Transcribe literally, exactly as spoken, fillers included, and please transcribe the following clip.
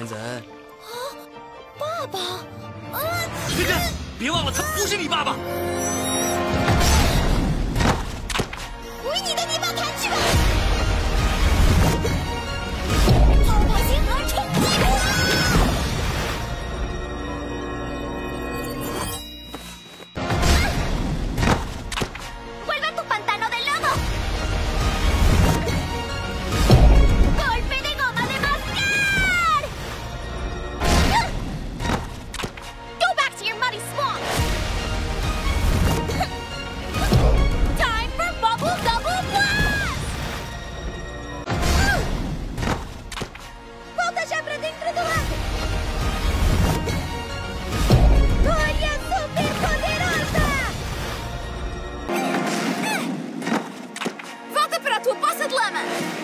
天子， 爸爸，啊！ 天真，别忘了他不是你爸爸。 为你的泥巴弹去吧！糟蹋星河冲击波！ Volta para a tua poça de lama!